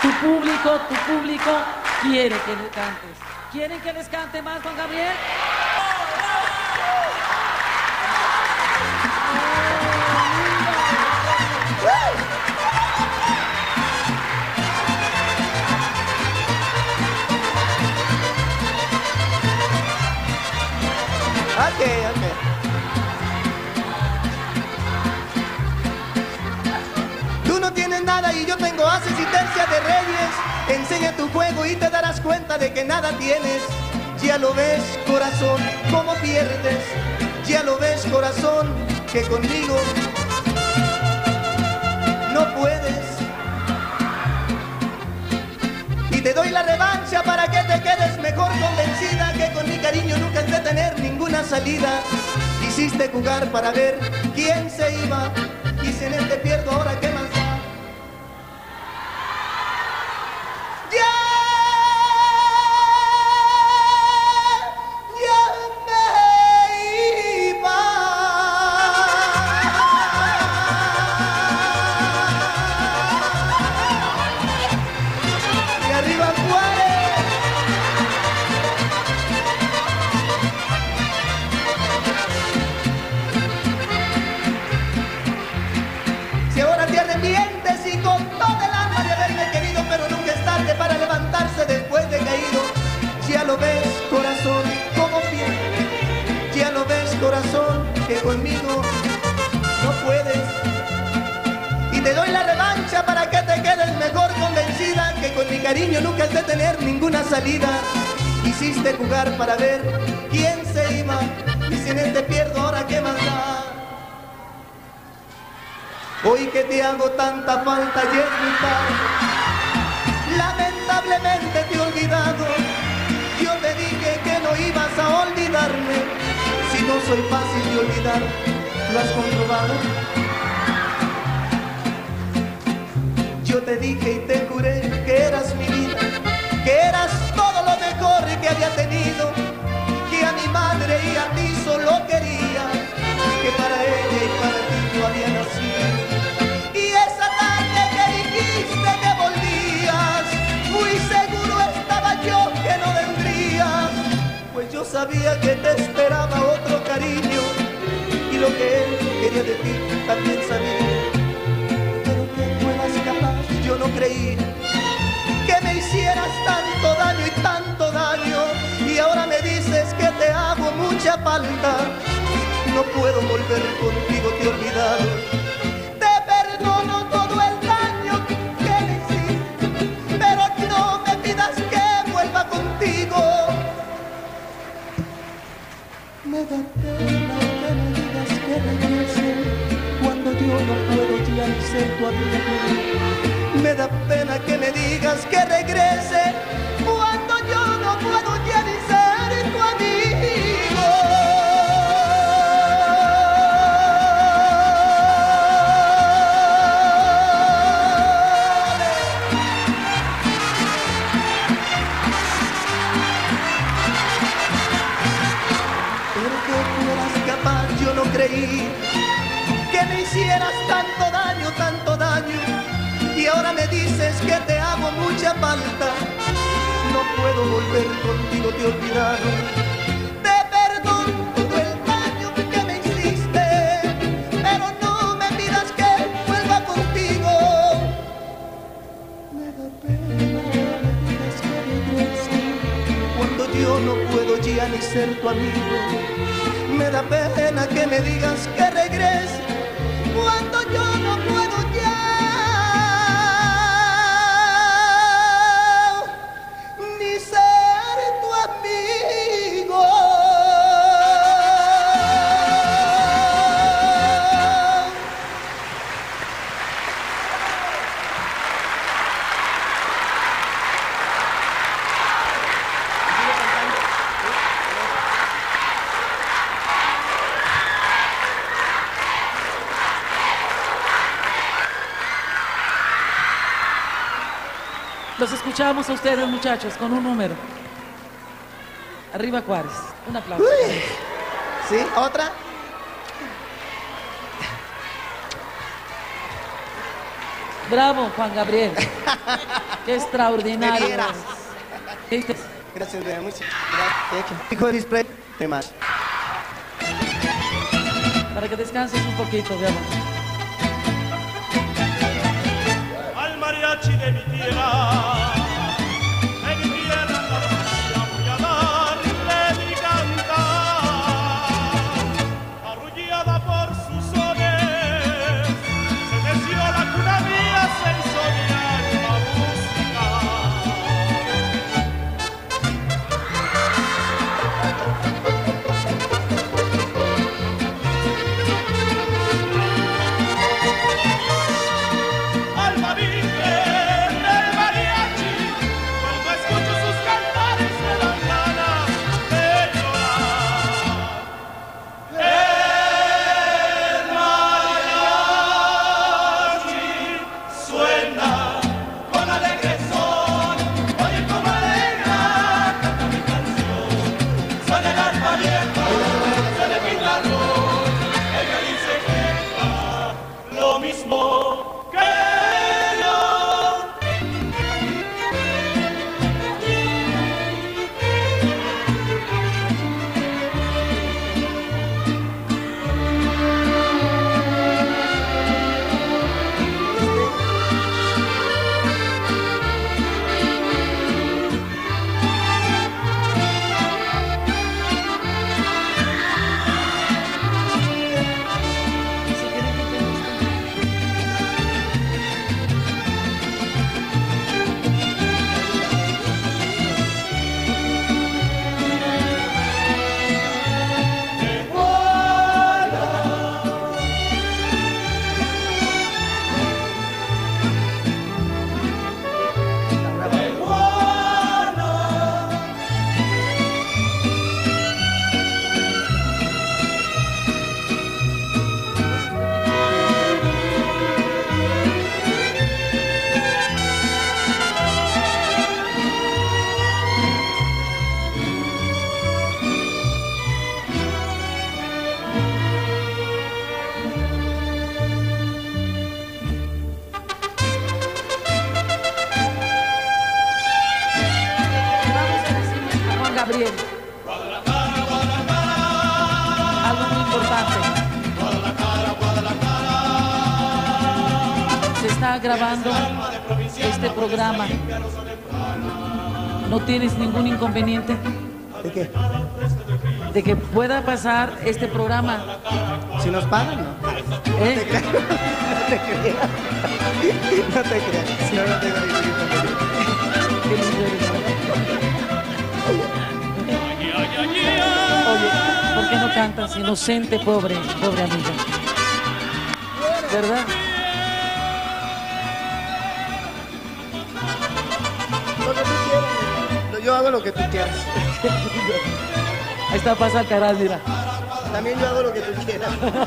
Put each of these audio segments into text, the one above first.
Tu público quiere que le cantes. ¿Quieren que les cante más, Juan Gabriel? Ok. Tú no tienes nada y yo tengo asistencia de reyes. Enseña tu juego y te darás cuenta de que nada tienes. Ya lo ves, corazón, cómo pierdes. Ya lo ves, corazón, que conmigo no puedes. Y te doy la revancha para que te quedes mejor convencida que con mi cariño nunca has de tener ninguna salida. Quisiste jugar para ver quién se iba, y si en él te pierdo ahora qué más da. Ya lo ves, corazón, cómo pierdes. Ya lo ves, corazón, que conmigo no puedes. Y te doy la revancha para que te quedes mejor convencida que con mi cariño nunca has de tener ninguna salida. Quisiste jugar para ver quién se iba, y si en él te pierdo ahora qué más da. Hoy que te hago tanta falta y es muy tarde, lamentablemente te he olvidado. Yo te dije que no ibas a olvidarme. Si no soy fácil de olvidar, ¿lo has comprobado? Yo te dije y te juré que eras mi vida, que eras todo lo mejor que había tenido, que a mi madre y a ti solo quería, que para ella y para ti yo había nacido. Y esa tarde que dijiste que volvías, muy seguro estaba yo que no vendrías, pues yo sabía que te esperaba otro cariño, y lo que él quería de ti también sabía. Pero que fueras capaz, yo no creí que me hicieras tanto daño y tanto daño, y ahora me dices que te hago mucha falta. No puedo volver contigo, te he olvidado. Te perdono todo el daño que me hiciste, pero no me pidas que vuelva contigo. Me da pena que me digas que regrese cuando yo no puedo ya ni ser tu amigo. Me da pena que me digas que regrese cuando yo no puedo ya ni ser tu amigo. Pero que fueras capaz, yo no creí que me hicieras tanto daño, y ahora me dices que te hago mucha falta. No puedo volver contigo, te he olvidado. Te perdono todo el daño que me hiciste, pero no me pidas que vuelva contigo. Me da pena que me digas que regrese cuando yo no puedo ya ni ser tu amigo. Me da pena que me digas que regrese cuando yo no puedo ya ni ser tu amigo. Los escuchamos a ustedes, muchachos, con un número. Arriba Juárez. Un aplauso. Uy. ¿Sí? ¿Otra? Bravo, Juan Gabriel. Qué extraordinario. Me vieras. ¿Viste? Gracias, Bea, muchas gracias. Hijo de display, temas. Para que descanses un poquito, veamos. Al mariachi de mi tierra Andalucía, voy a darle mi cantar. Arrullada por sus sones, se meció la cuna mía, se hizo mi alma música. Alma virgen del mariachi, cuando escucho sus cantares me dan ganas de llorar. El mariachi suena con alegre son, oye como alegra canta mi canción. Suena el arpa vieja, se le pinta el rol, el violín se queja, lo mismo que yo. Si quieren que te guste. Vamos a decirle a Juan Gabriel algo muy importante. Se está grabando este programa. ¿No tienes ningún inconveniente ¿De qué? de que pueda pasar este programa? Si nos pagan, ¿no? ¿Eh? No te creas. No te creas. No, no tengo ningún inconveniente. Oye, ¿por qué no cantas? Inocente, pobre amiga. ¿Verdad? Lo que tú quieras. Yo hago lo que tú quieras. Ahí está, pasa Alcaraz, mira. También yo hago lo que tú quieras.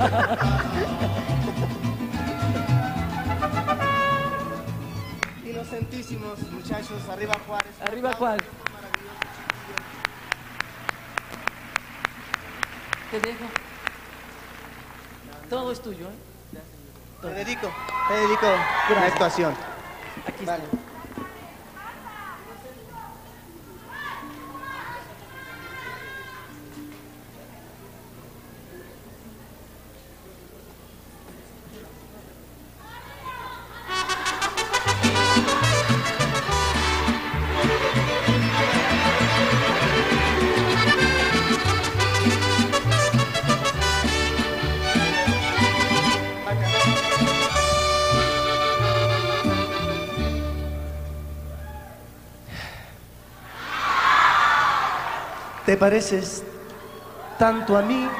Inocentísimos, muchachos. Arriba Juárez. Arriba, Juan. Te dejo. Todo es tuyo, ¿eh? Te dedico la actuación. Aquí Vale. está. Te pareces tanto a mí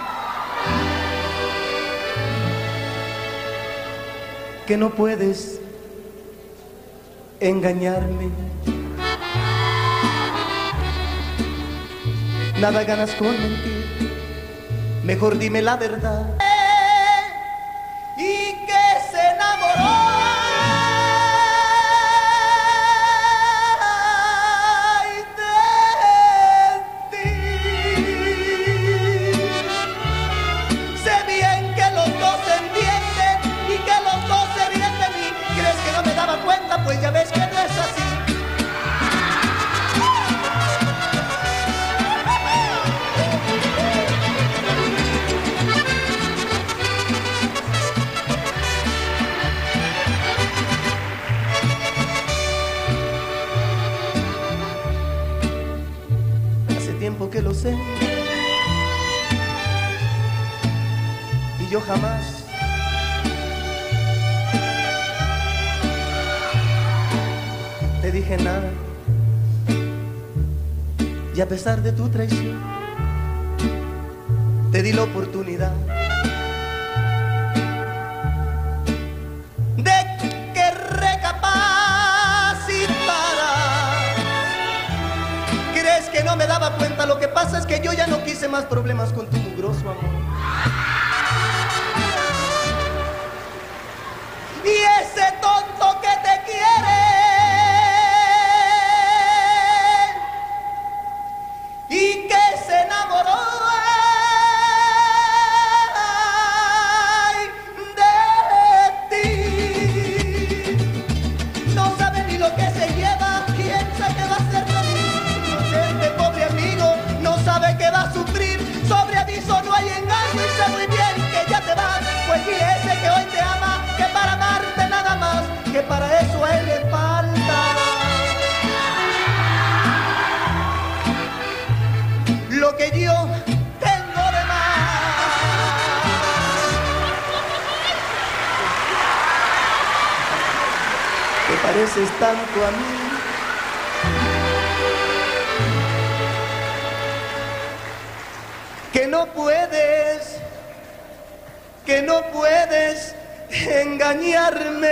que no puedes engañarme. Nada ganas con mentir, mejor dime la verdad. Y que se enamoró. Sé bien que los dos se entienden y que los dos se ríen de mí. ¿Crees jamás te dije nada. Y a pesar de tu traición, te di la oportunidad de que recapacitara. ¿Crees que no me daba cuenta? Lo que pasa es que yo ya no quise más problemas con tu mugroso amor. Y ese tonto que te quiere y que se enamoró de ti, no sabe ni lo que se lleva, piensa que va a ser feliz. Inocente pobre amigo, no sabe que va a sufrir. Sobre aviso no hay engaño y sé muy bien que ya te vas. Pues dile a ese que hoy te ama que para amarte nada más, que para eso a él le falta lo que yo tengo de más. Te pareces tanto a mí que no puedes engañarme.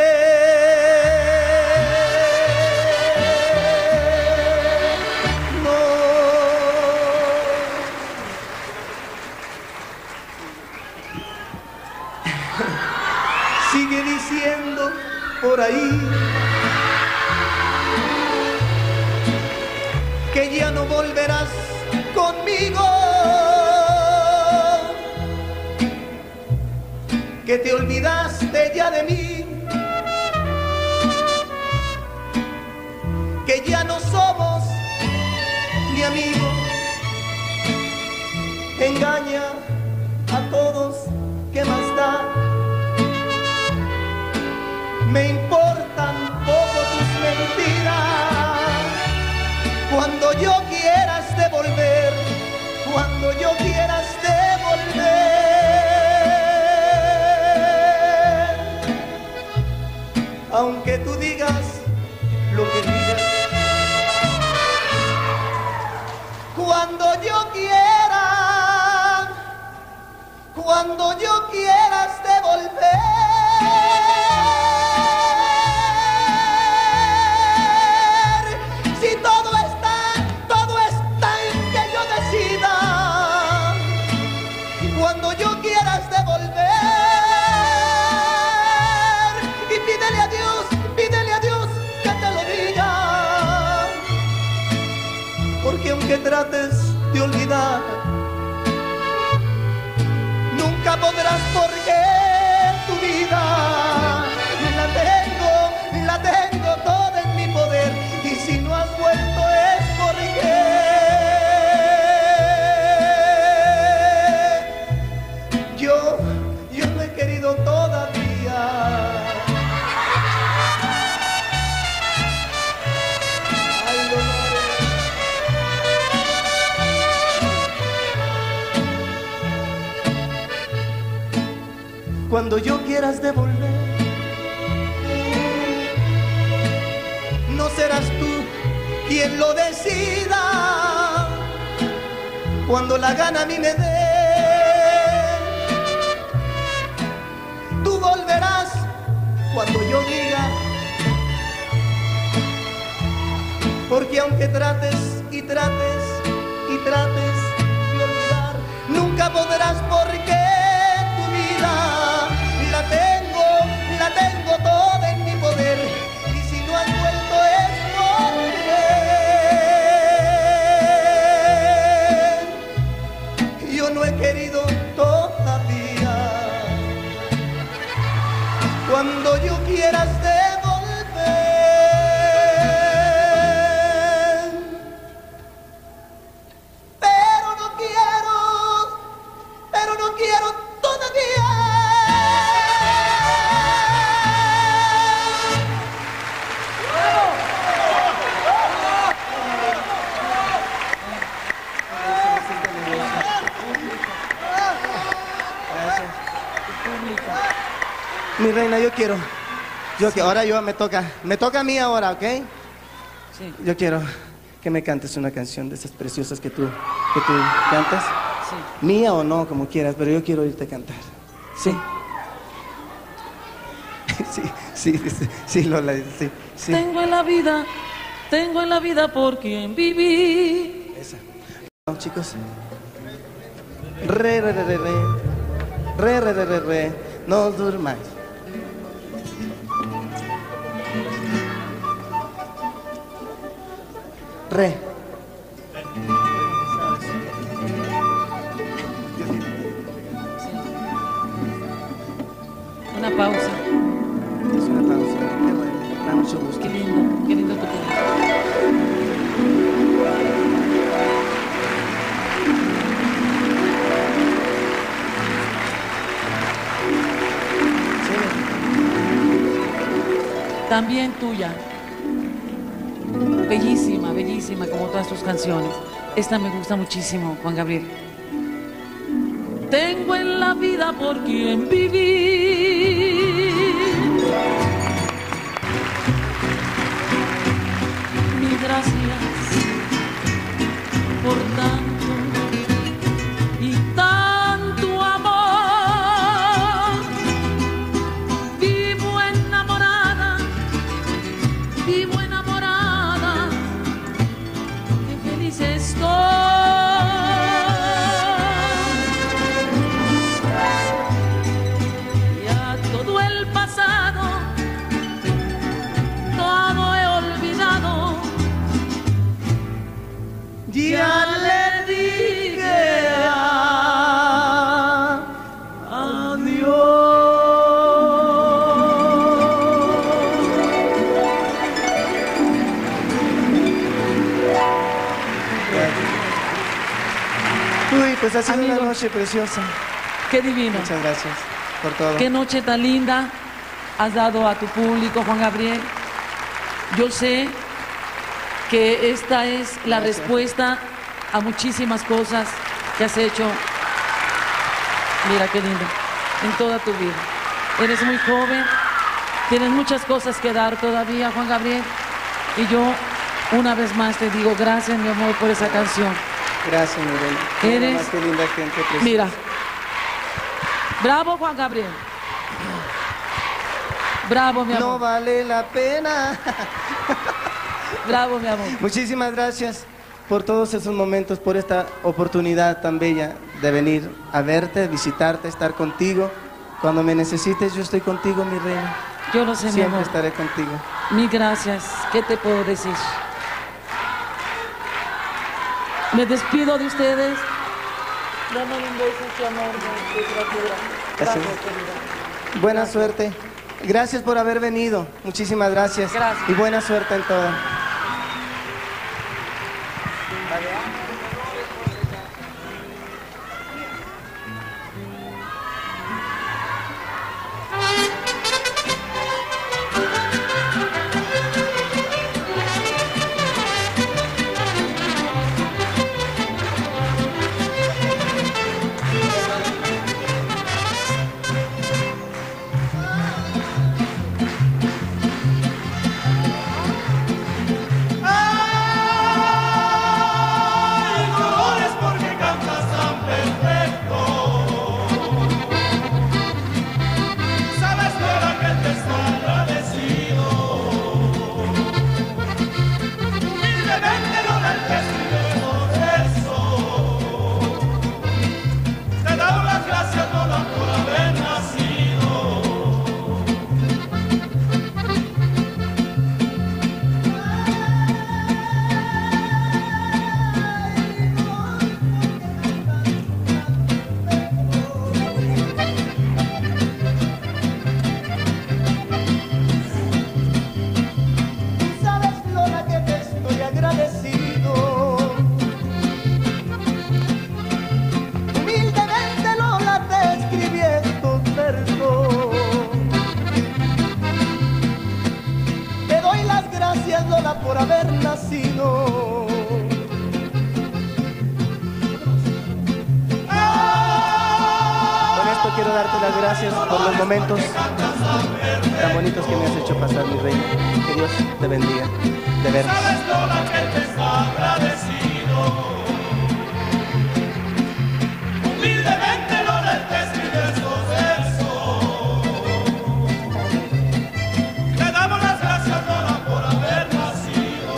No. Sigue diciendo por ahí que ya no volverás conmigo, que te olvidaste ya de mí, que ya no somos ni amigos. Engaña a todos, ¿qué más da? Me importan poco tus mentiras. Cuando yo quieras devolver, cuando yo quieras devolver, aunque tú digas lo que digas, cuando yo quieras devolver, si todo está en que yo decida, cuando yo quieras devolver, y pídele a Dios que te lo diga, porque aunque trates de olvidar, nunca podrás, porque tu vida la tengo toda en mi poder, y si no has vuelto es porque yo no he querido todavía. Ay, Dolores. Cuando yo quieras devolver, no serás tú quien lo decida. Cuando la gana a mí me dé, tú volverás cuando yo diga, porque aunque trates y trates y trates de olvidar, nunca podrás, porque tu vida la tengo toda en mi poder, y si no has vuelto es porque yo no he querido todavía. Cuando yo quieras devolver, pero no quiero todavía. Mi reina, yo quiero. Ahora me toca a mí ahora, ¿ok? Sí. Yo quiero que me cantes una canción de esas preciosas que tú cantas. Sí. Mía o no, como quieras, pero yo quiero oírte cantar. ¿Sí? Sí, Lola, sí. Tengo en la vida por quien viví. Esa. No, chicos. Re. No durmáis. Re. Una pausa. Es una pausa. Qué bueno. Me da mucho gusto. Qué lindo tu público. También tuya. Bellísima, bellísima, como todas tus canciones. Esta me gusta muchísimo, Juan Gabriel. Tengo en la vida por quien vivir. Mil gracias por tanto y tanto amor. Vivo enamorada, qué feliz estoy. Ya todo el pasado, todo he olvidado. Ya le dije Uy, pues ha sido una noche preciosa. Qué divino. Muchas gracias por todo. Qué noche tan linda has dado a tu público, Juan Gabriel. Yo sé que esta es la Gracias. respuesta a muchísimas cosas que has hecho. Mira qué lindo, en toda tu vida. Eres muy joven, tienes muchas cosas que dar todavía, Juan Gabriel. Y yo, una vez más, te digo gracias, mi amor, por esa canción. Gracias, mi reina. Eres- Qué linda gente. Preciosa. Mira. Bravo, Juan Gabriel. Bravo, mi No amor. vale la pena. Bravo, mi amor. Muchísimas gracias por todos esos momentos, por esta oportunidad tan bella de venir a verte, visitarte, estar contigo. Cuando me necesites, yo estoy contigo, mi reina. Yo lo sé, mi Siempre amor. estaré contigo. Mil gracias. ¿Qué te puedo decir? Me despido de ustedes. Dame un beso, su amor, de criatura. Gracias. Gracias, querida. Buena suerte. Gracias por haber venido. Muchísimas gracias. Gracias. Y buena suerte en todo. gracias por los momentos tan bonitos que me has hecho pasar, mi reina. Que Dios te bendiga, de veras. Sabes todo aquel que está agradecido. Humildemente Lola te escribe estos versos. Le damos las gracias, Lola, por haber nacido.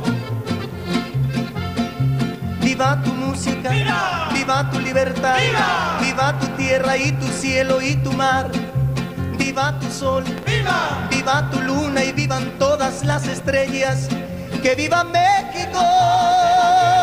Viva tu música, ¡Viva! Viva tu libertad, ¡Viva! Viva tu tierra y tu cielo y tu mar. Viva tu sol, ¡Viva! viva tu luna y vivan todas las estrellas. ¡Que viva México!